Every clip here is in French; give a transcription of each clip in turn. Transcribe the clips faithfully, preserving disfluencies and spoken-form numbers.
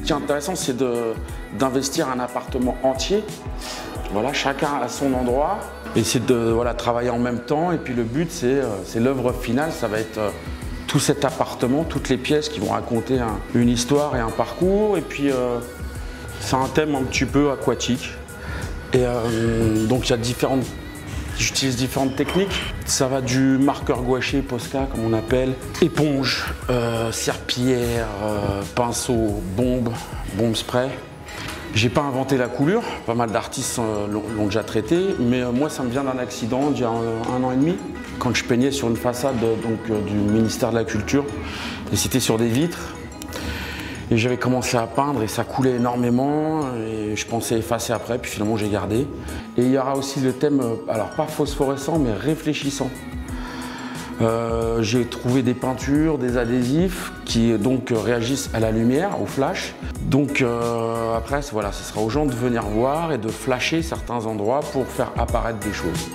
qui est intéressant, c'est d'investir un appartement entier. Voilà, chacun à son endroit. Et c'est de voilà, travailler en même temps. Et puis le but, c'est euh, l'œuvre finale. Ça va être euh, tout cet appartement, toutes les pièces qui vont raconter un, une histoire et un parcours. Et puis euh, c'est un thème un petit peu aquatique. Et euh, donc il y a différentes... J'utilise différentes techniques. Ça va du marqueur gouaché, Posca comme on appelle, éponge, euh, serpillière, euh, pinceau, bombe, bombe spray. J'ai pas inventé la coulure, pas mal d'artistes euh, l'ont déjà traité, mais euh, moi ça me vient d'un accident d'il y a un, un an et demi, quand je peignais sur une façade donc, euh, du ministère de la Culture, et c'était sur des vitres. Et j'avais commencé à peindre et ça coulait énormément et je pensais effacer après, puis finalement j'ai gardé. Et il y aura aussi le thème, alors pas phosphorescent mais réfléchissant. Euh, j'ai trouvé des peintures, des adhésifs qui donc réagissent à la lumière, au flash. Donc euh, après voilà, ce sera aux gens de venir voir et de flasher certains endroits pour faire apparaître des choses.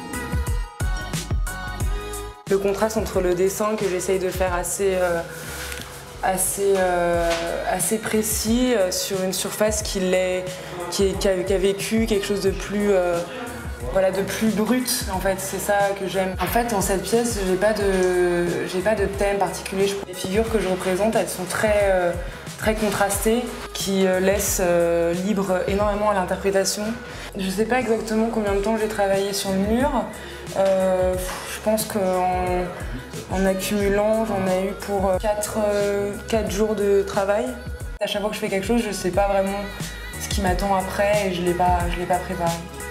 Le contraste entre le dessin que j'essaye de faire assez euh... Assez, euh, assez précis euh, sur une surface qui, est, qui, est, qui, a, qui a vécu quelque chose de plus, euh, voilà, de plus brut. En fait, c'est ça que j'aime. En fait, dans cette pièce, j'ai pas de, j'ai pas de thème particulier. Les figures que je représente, elles sont très, euh, très contrastées, qui euh, laissent euh, libre énormément à l'interprétation. Je sais pas exactement combien de temps j'ai travaillé sur le mur. Euh, je pense qu'en en accumulant, j'en ai eu pour quatre jours de travail. À chaque fois que je fais quelque chose, je ne sais pas vraiment ce qui m'attend après et je ne l'ai pas, je l'ai pas préparé.